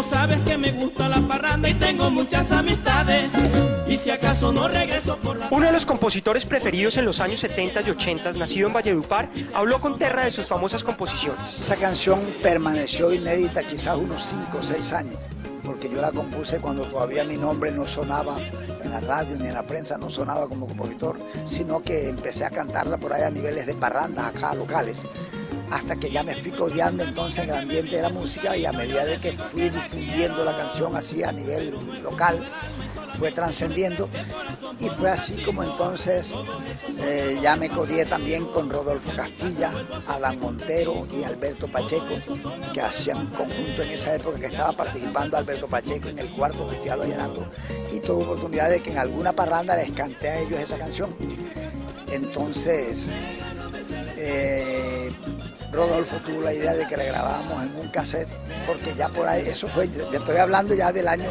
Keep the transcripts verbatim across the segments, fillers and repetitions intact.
sabes que me gusta la parranda y tengo muchas amistades. Y si acaso no regreso por la... Uno de los compositores preferidos en los años setenta y ochenta, nacido en Valledupar, habló con Terra de sus famosas composiciones. Esa canción permaneció inédita quizás unos cinco o seis años, porque yo la compuse cuando todavía mi nombre no sonaba en la radio ni en la prensa, no sonaba como compositor, sino que empecé a cantarla por ahí a niveles de parrandas acá locales, hasta que ya me fui codeando entonces en el ambiente de la música, y a medida de que fui difundiendo la canción así a nivel local, fue trascendiendo, y fue así como entonces eh, ya me codié también con Rodolfo Castilla, Adán Montero y Alberto Pacheco, que hacían un conjunto en esa época, que estaba participando Alberto Pacheco en el cuarto Festival Vallenato, y tuve oportunidad de que en alguna parranda les canté a ellos esa canción. Entonces eh, Rodolfo tuvo la idea de que le grabábamos en un cassette, porque ya por ahí, eso fue, estoy hablando ya del año...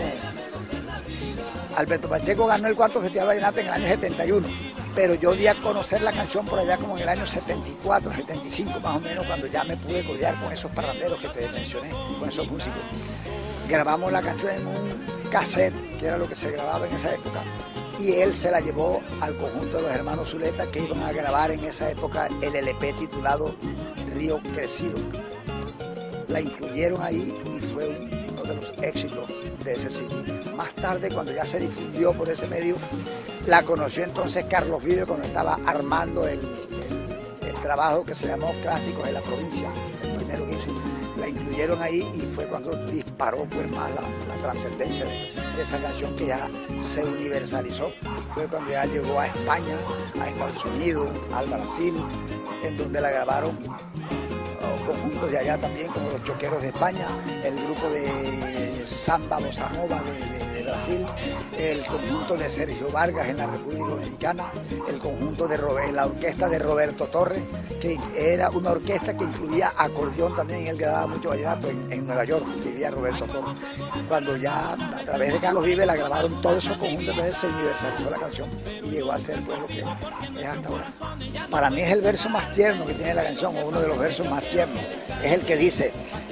Alberto Pacheco ganó el cuarto Festival Vallenato en el año setenta y uno, pero yo di a conocer la canción por allá como en el año setenta y cuatro, setenta y cinco más o menos, cuando ya me pude codear con esos parranderos que te mencioné, con esos músicos. Grabamos la canción en un cassette, que era lo que se grababa en esa época, y él se la llevó al conjunto de los hermanos Zuleta, que iban a grabar en esa época el L P titulado Río Crecido. La incluyeron ahí y fue uno de los éxitos de ese sitio. Más tarde, cuando ya se difundió por ese medio, la conoció entonces Carlos Vives cuando estaba armando el, el, el trabajo que se llamó Clásicos de la Provincia, el primero que hizo. La incluyeron ahí y fue cuando disparó pues más la, la trascendencia de, de esa canción, que ya se universalizó. Fue cuando ya llegó a España, a Estados Unidos, al Brasil, en donde la grabaron conjuntos de allá también, como los Choqueros de España, el grupo de Samba Bossa Nova de, de, de Brasil, el conjunto de Sergio Vargas en la República Dominicana, el conjunto de Robert, la orquesta de Roberto Torres, que era una orquesta que incluía acordeón también, y él grababa mucho vallenato en, en Nueva York, vivía Roberto Torres. Cuando ya a través de Carlos Vives la grabaron todos esos conjuntos, entonces se universalizó la canción y llegó a ser pues lo que es hasta ahora. Para mí es el verso más tierno que tiene la canción, o uno de los versos más tiernos, es el que dice: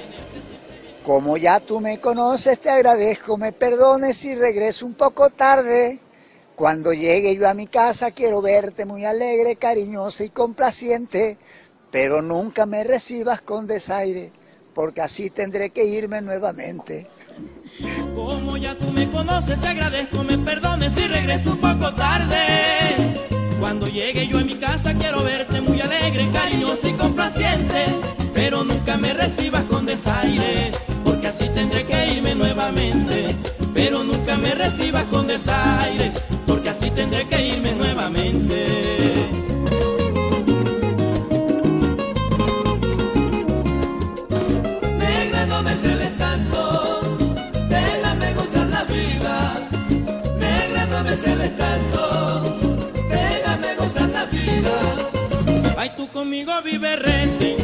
como ya tú me conoces, te agradezco, me perdones si regreso un poco tarde. Cuando llegue yo a mi casa quiero verte muy alegre, cariñosa y complaciente, pero nunca me recibas con desaire, porque así tendré que irme nuevamente. Como ya tú me conoces, te agradezco, me perdones si regreso un poco tarde. Cuando llegue yo a mi casa quiero verte muy alegre, cariñosa y complaciente, pero nunca me recibas con desaire, porque así tendré que irme nuevamente. Pero nunca me recibas con desaire, porque así tendré que irme nuevamente. Negra, no me celes tanto, déjame gozar la vida. Negra, no me celes tanto, déjame gozar la vida. Ay, tú conmigo vives recién.